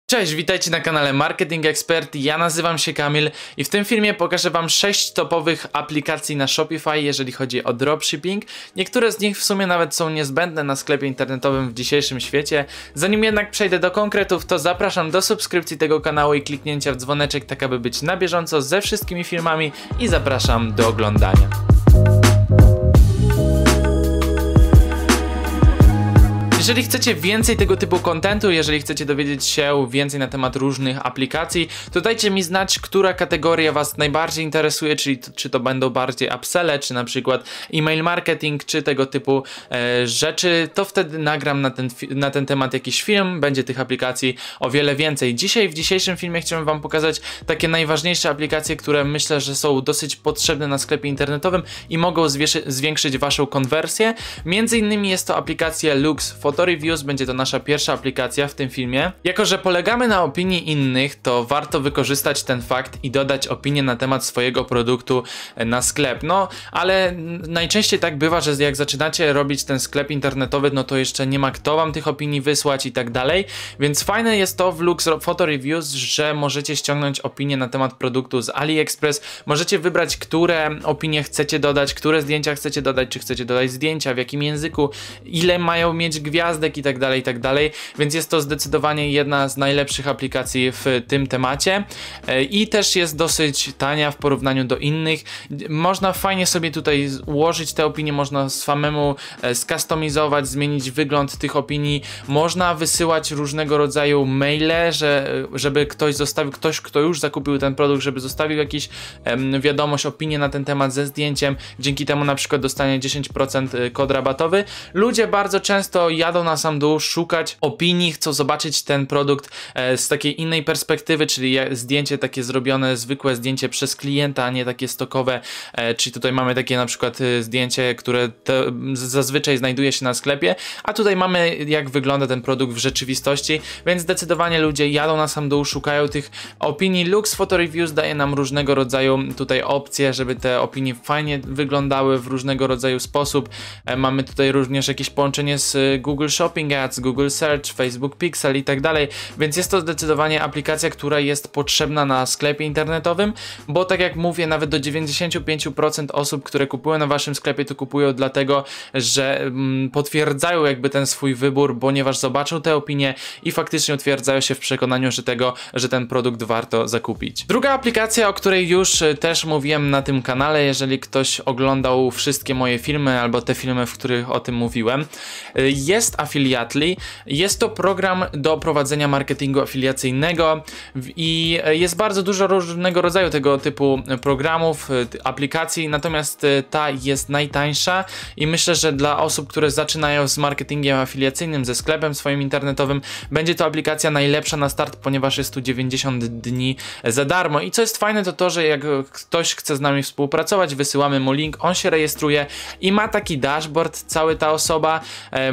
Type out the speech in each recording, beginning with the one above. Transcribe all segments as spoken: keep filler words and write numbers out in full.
Cześć, witajcie na kanale Marketing Expert, ja nazywam się Kamil i w tym filmie pokażę wam sześć topowych aplikacji na Shopify, jeżeli chodzi o dropshipping. Niektóre z nich w sumie nawet są niezbędne na sklepie internetowym w dzisiejszym świecie. Zanim jednak przejdę do konkretów, to zapraszam do subskrypcji tego kanału i kliknięcia w dzwoneczek, tak aby być na bieżąco ze wszystkimi filmami i zapraszam do oglądania. Jeżeli chcecie więcej tego typu kontentu, jeżeli chcecie dowiedzieć się więcej na temat różnych aplikacji, to dajcie mi znać, która kategoria was najbardziej interesuje, czyli to, czy to będą bardziej upselle, czy na przykład e-mail marketing, czy tego typu e, rzeczy, to wtedy nagram na ten, na ten temat jakiś film, będzie tych aplikacji o wiele więcej. Dzisiaj w dzisiejszym filmie chciałem wam pokazać takie najważniejsze aplikacje, które myślę, że są dosyć potrzebne na sklepie internetowym i mogą zwiększyć waszą konwersję. Między innymi jest to aplikacja Lux Photo Reviews, będzie to nasza pierwsza aplikacja w tym filmie. Jako że polegamy na opinii innych, to warto wykorzystać ten fakt i dodać opinię na temat swojego produktu na sklep. No, ale najczęściej tak bywa, że jak zaczynacie robić ten sklep internetowy, no to jeszcze nie ma kto wam tych opinii wysłać i tak dalej, więc fajne jest to w Lux Photo Reviews, że możecie ściągnąć opinię na temat produktu z AliExpress, możecie wybrać, które opinie chcecie dodać, które zdjęcia chcecie dodać, czy chcecie dodać zdjęcia, w jakim języku, ile mają mieć gwiazdek i tak dalej, i tak dalej, więc jest to zdecydowanie jedna z najlepszych aplikacji w tym temacie i też jest dosyć tania w porównaniu do innych. Można fajnie sobie tutaj ułożyć te opinie, można samemu skustomizować, zmienić wygląd tych opinii, można wysyłać różnego rodzaju maile, że, żeby ktoś zostawił, ktoś kto już zakupił ten produkt, żeby zostawił jakiś em, wiadomość, opinię na ten temat ze zdjęciem, dzięki temu na przykład dostanie dziesięć procent kod rabatowy. Ludzie bardzo często jadą na sam dół szukać opinii, chcą zobaczyć ten produkt e, z takiej innej perspektywy, czyli zdjęcie takie zrobione, zwykłe zdjęcie przez klienta, a nie takie stokowe, e, czyli tutaj mamy takie na przykład e, zdjęcie, które te, zazwyczaj znajduje się na sklepie, a tutaj mamy jak wygląda ten produkt w rzeczywistości, więc zdecydowanie ludzie jadą na sam dół, szukają tych opinii. Lux Photo Reviews daje nam różnego rodzaju tutaj opcje, żeby te opinie fajnie wyglądały w różnego rodzaju sposób. E, mamy tutaj również jakieś połączenie z Google Shopping Ads, Google Search, Facebook Pixel i tak dalej, więc jest to zdecydowanie aplikacja, która jest potrzebna na sklepie internetowym, bo tak jak mówię, nawet do dziewięćdziesięciu pięciu procent osób, które kupują na waszym sklepie, to kupują dlatego, że mm, potwierdzają jakby ten swój wybór, ponieważ zobaczą te opinie i faktycznie utwierdzają się w przekonaniu, że tego, że ten produkt warto zakupić. Druga aplikacja, o której już też mówiłem na tym kanale, jeżeli ktoś oglądał wszystkie moje filmy albo te filmy, w których o tym mówiłem, jest Affiliately. Jest to program do prowadzenia marketingu afiliacyjnego i jest bardzo dużo różnego rodzaju tego typu programów, aplikacji, natomiast ta jest najtańsza i myślę, że dla osób, które zaczynają z marketingiem afiliacyjnym, ze sklepem swoim internetowym, będzie to aplikacja najlepsza na start, ponieważ jest tu dziewięćdziesiąt dni za darmo i co jest fajne, to to, że jak ktoś chce z nami współpracować, wysyłamy mu link, on się rejestruje i ma taki dashboard, cała ta osoba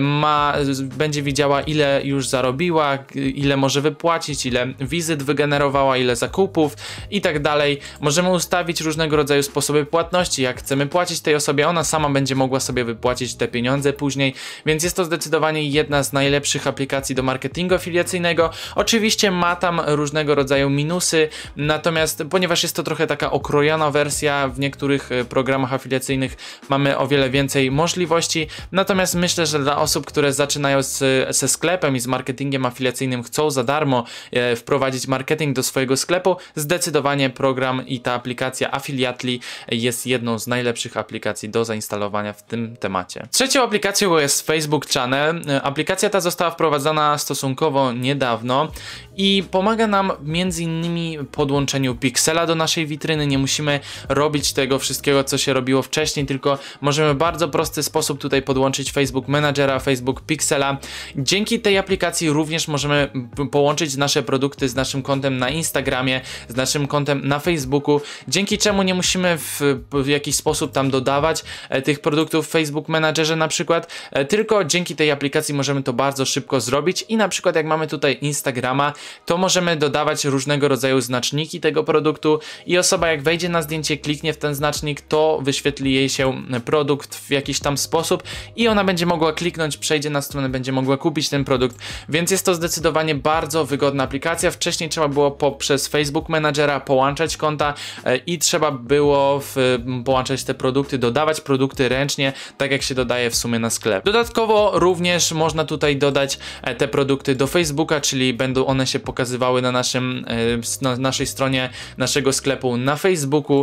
ma będzie widziała, ile już zarobiła, ile może wypłacić, ile wizyt wygenerowała, ile zakupów i tak dalej. Możemy ustawić różnego rodzaju sposoby płatności, jak chcemy płacić tej osobie, ona sama będzie mogła sobie wypłacić te pieniądze później, więc jest to zdecydowanie jedna z najlepszych aplikacji do marketingu afiliacyjnego. Oczywiście ma tam różnego rodzaju minusy, natomiast ponieważ jest to trochę taka okrojona wersja, w niektórych programach afiliacyjnych mamy o wiele więcej możliwości, natomiast myślę, że dla osób, które zaczynają z, ze sklepem i z marketingiem afiliacyjnym, chcą za darmo e, wprowadzić marketing do swojego sklepu, zdecydowanie program i ta aplikacja Affiliately jest jedną z najlepszych aplikacji do zainstalowania w tym temacie. Trzecią aplikacją jest Facebook Channel. Aplikacja ta została wprowadzona stosunkowo niedawno i pomaga nam między innymi podłączeniu Pixela do naszej witryny. Nie musimy robić tego wszystkiego, co się robiło wcześniej, tylko możemy w bardzo prosty sposób tutaj podłączyć Facebook Managera, Facebook Pixela. Dzięki tej aplikacji również możemy połączyć nasze produkty z naszym kontem na Instagramie, z naszym kontem na Facebooku, dzięki czemu nie musimy w, w jakiś sposób tam dodawać e, tych produktów w Facebook Managerze na przykład, e, tylko dzięki tej aplikacji możemy to bardzo szybko zrobić i na przykład jak mamy tutaj Instagrama to możemy dodawać różnego rodzaju znaczniki tego produktu i osoba jak wejdzie na zdjęcie, kliknie w ten znacznik, to wyświetli jej się produkt w jakiś tam sposób i ona będzie mogła kliknąć, przejdzie na stronę, będzie mogła kupić ten produkt, więc jest to zdecydowanie bardzo wygodna aplikacja. Wcześniej trzeba było poprzez Facebook Managera połączać konta i trzeba było w, połączać te produkty, dodawać produkty ręcznie, tak jak się dodaje w sumie na sklep. Dodatkowo również można tutaj dodać te produkty do Facebooka, czyli będą one się pokazywały na naszym, na naszej stronie naszego sklepu na Facebooku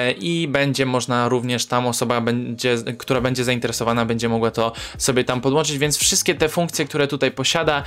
i będzie można również tam osoba, będzie, która będzie zainteresowana, będzie mogła to sobie tam podłączyć, więc wszystkie te funkcje, które tutaj posiada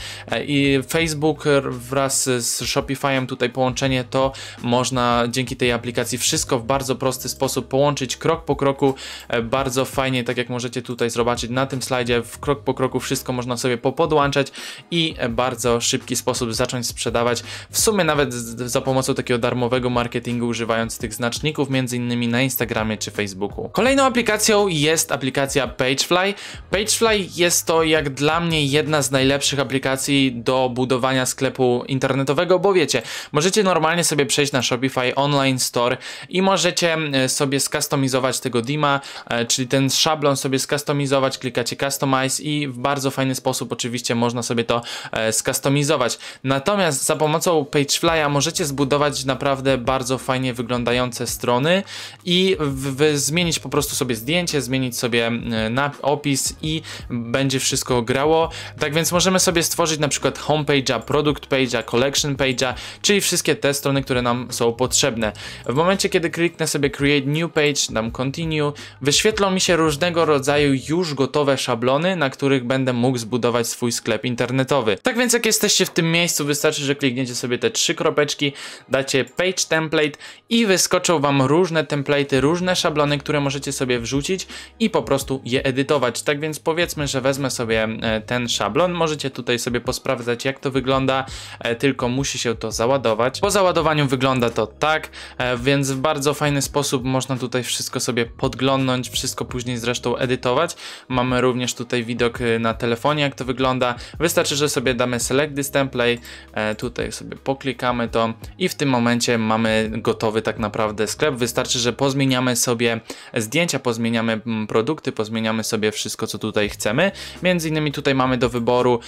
i Facebook wraz z Shopify'em, tutaj połączenie, to można dzięki tej aplikacji wszystko w bardzo prosty sposób połączyć, krok po kroku, bardzo fajnie, tak jak możecie tutaj zobaczyć na tym slajdzie, w krok po kroku wszystko można sobie popodłączać i bardzo szybki sposób zacząć sprzedawać, w sumie nawet za pomocą takiego darmowego marketingu, używając tych znaczników między innymi na Instagramie czy Facebooku. Kolejną aplikacją jest aplikacja Pagefly. Pagefly jest to jak dla mnie jedna z najlepszych aplikacji do budowania sklepu internetowego, bo wiecie, możecie normalnie sobie przejść na Shopify Online Store i możecie sobie skustomizować tego thema, czyli ten szablon sobie skustomizować, klikacie Customize i w bardzo fajny sposób oczywiście można sobie to skustomizować. Natomiast za pomocą Pagefly'a możecie zbudować naprawdę bardzo fajnie wyglądające strony i w, w, zmienić po prostu sobie zdjęcie, zmienić sobie na opis i będzie wszystko grało. Tak więc możemy sobie stworzyć na przykład homepage'a, product page'a, collection page'a, czyli wszystkie te strony, które nam są potrzebne. W momencie, kiedy kliknę sobie create new page, dam continue, wyświetlą mi się różnego rodzaju już gotowe szablony, na których będę mógł zbudować swój sklep internetowy. Tak więc jak jesteście w tym miejscu, wystarczy, że klikniecie sobie te trzy kropeczki, dacie page template i wyskoczą wam różne template'y, różne szablony, które możecie sobie wrzucić i po prostu je edytować. Tak więc powiedzmy, że wezmę sobie ten szablon, możecie tutaj sobie posprawdzać, jak to wygląda, tylko musi się to załadować. Po załadowaniu wygląda to tak, więc w bardzo fajny sposób można tutaj wszystko sobie podglądnąć, wszystko później zresztą edytować. Mamy również tutaj widok na telefonie, jak to wygląda. Wystarczy, że sobie damy select this template, tutaj sobie poklikamy to i w tym momencie mamy gotowy tak naprawdę sklep. Wystarczy, że pozmieniamy sobie zdjęcia, pozmieniamy produkty, pozmieniamy sobie wszystko, co tutaj chcemy. Między innymi tutaj mamy do wyboru,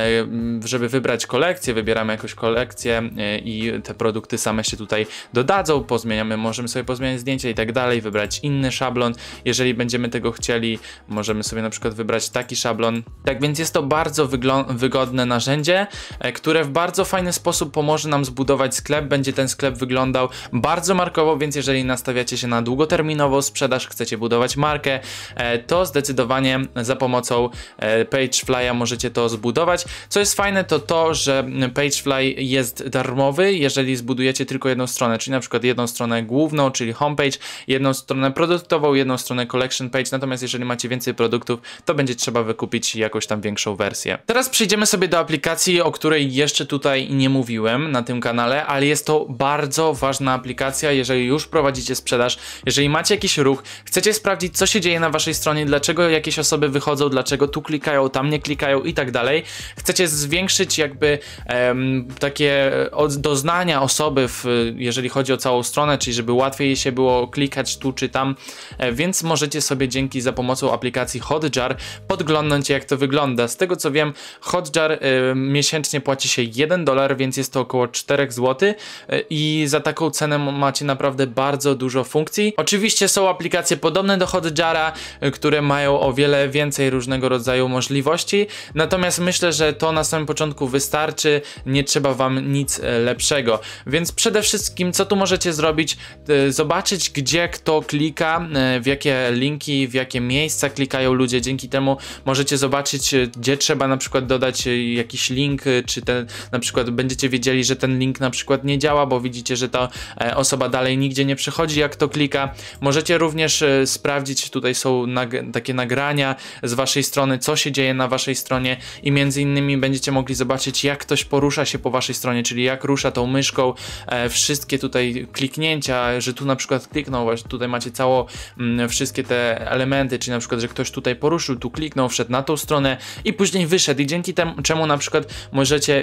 żeby wybrać kolekcję, wybieramy jakąś kolekcję i te produkty same się tutaj dodadzą, pozmieniamy, możemy sobie pozmieniać zdjęcia i tak dalej, wybrać inny szablon, jeżeli będziemy tego chcieli, możemy sobie na przykład wybrać taki szablon. Tak więc jest to bardzo wygodne narzędzie, które w bardzo fajny sposób pomoże nam zbudować sklep. Będzie ten sklep wyglądał bardzo markowo, więc jeżeli nastawiacie się na długoterminową sprzedaż, chcecie budować markę, to zdecydowanie za pomocą Pagefly'a możecie to zbudować. Co jest fajne, to to, że Pagefly jest darmowy, jeżeli zbudujecie tylko jedną stronę, czyli na przykład jedną stronę główną, czyli homepage, jedną stronę produktową, jedną stronę collection page, natomiast jeżeli macie więcej produktów, to będzie trzeba wykupić jakąś tam większą wersję. Teraz przejdziemy sobie do aplikacji, o której jeszcze tutaj nie mówiłem na tym kanale, ale jest to bardzo ważna aplikacja, jeżeli już prowadzicie sprzedaż, jeżeli macie jakiś ruch, chcecie sprawdzić, co się dzieje na waszej stronie, dlaczego jakieś osoby wychodzą, dlaczego tu klikają, tam nie klikają i tak dalej. Chcecie zwiększyć jakby em, takie doznania osoby, w, jeżeli chodzi o całą stronę, czyli żeby łatwiej się było klikać tu czy tam, e, więc możecie sobie dzięki za pomocą aplikacji Hotjar podglądnąć, jak to wygląda. Z tego co wiem, Hotjar e, miesięcznie płaci się jeden dolar, więc jest to około cztery złote e, i za taką cenę macie naprawdę bardzo dużo funkcji. Oczywiście są aplikacje podobne do Hotjara, e, które mają o wiele więcej różnego rodzaju możliwości, natomiast myślę, że to na samym początku wystarczy, nie trzeba wam nic lepszego. Więc przede wszystkim co tu możecie zrobić? Zobaczyć, gdzie kto klika, w jakie linki, w jakie miejsca klikają ludzie. Dzięki temu możecie zobaczyć, gdzie trzeba na przykład dodać jakiś link, czy ten, na przykład będziecie wiedzieli, że ten link na przykład nie działa, bo widzicie, że ta osoba dalej nigdzie nie przechodzi, jak to klika. Możecie również sprawdzić, tutaj są nag takie nagrania z waszej strony, co się dzieje na waszej stronie i między innymi będziecie mogli zobaczyć, jak ktoś porusza się po waszej stronie, czyli jak rusza tą myszką, e, wszystkie tutaj kliknięcia, że tu na przykład kliknął, właśnie tutaj macie cało m, wszystkie te elementy, czyli na przykład, że ktoś tutaj poruszył, tu kliknął, wszedł na tą stronę i później wyszedł i dzięki temu, czemu na przykład możecie wiedzieć,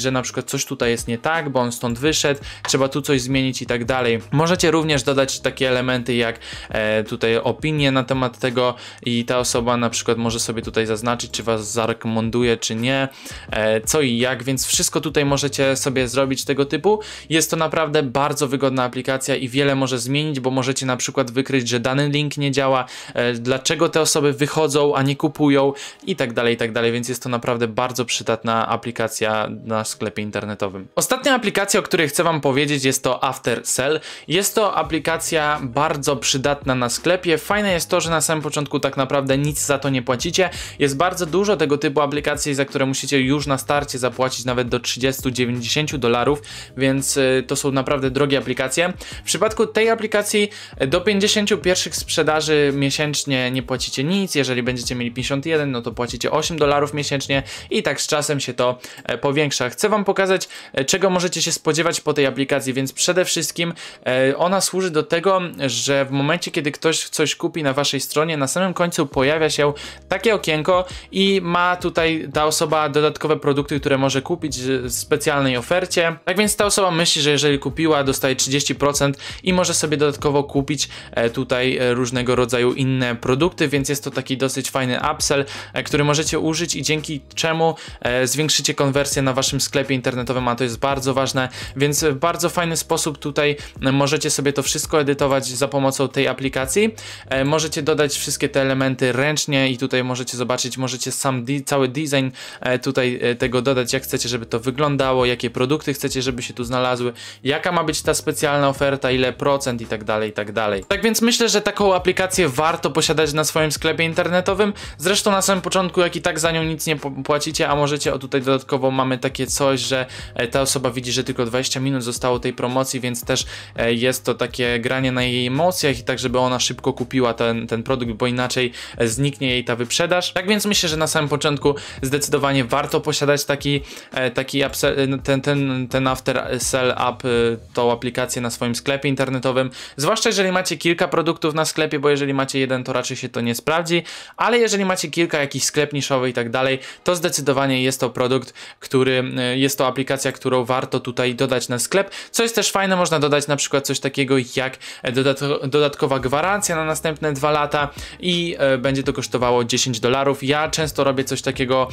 że na przykład coś tutaj jest nie tak, bo on stąd wyszedł, trzeba tu coś zmienić i tak dalej. Możecie również dodać takie elementy jak e, tutaj opinie na temat tego i ta osoba na przykład może sobie tutaj zaznaczyć, czy was zarekomenduje, czy nie, e, co i jak, więc wszystko tutaj możecie sobie zrobić tego typu. Jest to naprawdę bardzo wygodna aplikacja i wiele może zmienić, bo możecie na przykład wykryć, że dany link nie działa, e, dlaczego te osoby wychodzą, a nie kupują i tak dalej, i tak dalej, więc jest to naprawdę bardzo przydatna aplikacja na sklepie internetowym. Ostatnia aplikacja, o której chcę wam powiedzieć, jest to Aftersell. Jest to aplikacja bardzo przydatna na sklepie. Fajne jest to, że na samym początku tak naprawdę nic za to nie płacicie. Jest bardzo dużo tego typu aplikacji, za które musicie już na starcie zapłacić nawet do trzydziestu do dziewięćdziesięciu dolarów, więc y, to są naprawdę drogie aplikacje. W przypadku tej aplikacji do pięćdziesięciu pierwszych sprzedaży miesięcznie nie płacicie nic. Jeżeli będziecie mieli pięćdziesiąt jeden, no to płacicie osiem dolarów miesięcznie i tak z czasem się to e, powiększa. Chcę wam pokazać, e, czego możecie się spodziewać po tej aplikacji, więc przede wszystkim e, ona służy do tego, że w momencie, kiedy ktoś coś kupi na waszej stronie, na samym końcu pojawia się takie okienko i ma tutaj ta osoba dodatkowe produkty, które może kupić w specjalnej ofercie. Tak więc ta osoba myśli, że jeżeli kupiła, dostaje trzydzieści procent i może sobie dodatkowo kupić e, tutaj e, różnego rodzaju inne produkty, więc jest to taki dosyć fajny upsell, e, który możecie użyć i dzięki czemu e, zwiększycie konwersję na waszym sklepie internetowym, a to jest bardzo ważne, więc w bardzo fajny sposób tutaj e, możecie sobie to wszystko edytować za pomocą tej aplikacji. E, możecie dodać wszystkie te elementy ręcznie i tutaj możecie zobaczyć, możecie sam de cały design e, tutaj e, tego dodać, jak chcecie, żeby to wyglądało, jakie produkty chcecie, żeby się tu znalazły, jaka ma być ta specjalna oferta, ile procent i tak dalej, i tak dalej. Tak więc myślę, że taką aplikację warto posiadać na swoim sklepie internetowym. Zresztą na samym początku, jak i tak za nią nic nie płacicie, a możecie, o tutaj dodatkowo mamy takie coś, że ta osoba widzi, że tylko dwadzieścia minut zostało tej promocji, więc też jest to takie granie na jej emocjach i tak, żeby ona szybko kupiła ten, ten produkt, bo inaczej zniknie jej ta wyprzedaż. Tak więc myślę, że na samym początku zdecydowanie warto posiadać taki, taki ten, ten, ten Aftersell app, tą aplikację na swoim sklepie internetowym, zwłaszcza jeżeli macie kilka produktów na sklepie, bo jeżeli macie jeden, to raczej się to nie sprawdzi, ale jeżeli macie kilka, jakiś sklep niszowy i tak dalej, to zdecydowanie jest to produkt, który, jest to aplikacja, którą warto tutaj dodać na sklep. Co jest też fajne, można dodać na przykład coś takiego jak dodat dodatkowa gwarancja na następne dwa lata i e, będzie to kosztowało dziesięć dolarów. Ja często robię coś takiego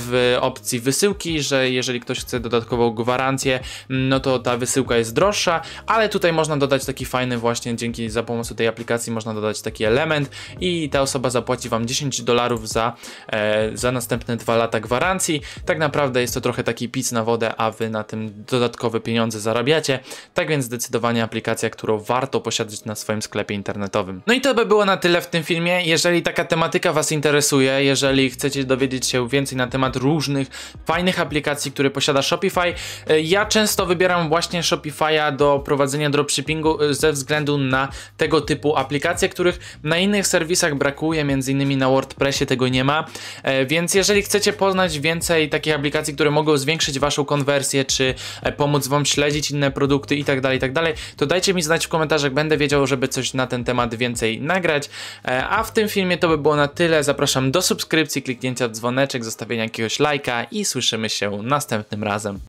w opcji wysyłki, że jeżeli ktoś chce dodatkową gwarancję, no to ta wysyłka jest droższa, ale tutaj można dodać taki fajny właśnie, dzięki za pomocą tej aplikacji można dodać taki element i ta osoba zapłaci wam dziesięć dolarów za, e, za następne dwa lata gwarancji. Tak naprawdę jest to trochę taki pic na wodę, a wy na tym dodatkowe pieniądze zarabiacie. Tak więc zdecydowanie aplikacja, którą warto posiadać na swoim sklepie internetowym. No i to by było na tyle w tym filmie. Jeżeli taka tematyka was interesuje, jeżeli chcecie dowiedzieć się więcej na temat różnych fajnych aplikacji, które posiada Shopify, ja często wybieram właśnie Shopify'a do prowadzenia dropshippingu ze względu na tego typu aplikacje, których na innych serwisach brakuje, między innymi na WordPressie tego nie ma, więc jeżeli chcecie poznać więcej takich aplikacji, które mogą zwiększyć waszą konwersję, czy pomóc wam śledzić inne produkty i tak dalej, i tak dalej, to dajcie mi znać w komentarzach, będę wiedział, żeby coś na ten temat więcej nagrać, a w tym filmie to by było na tyle. Zapraszam do subskrypcji, kliknięcia w dzwoneczek, zostawienia jakiegoś lajka i słyszymy się następnym razem.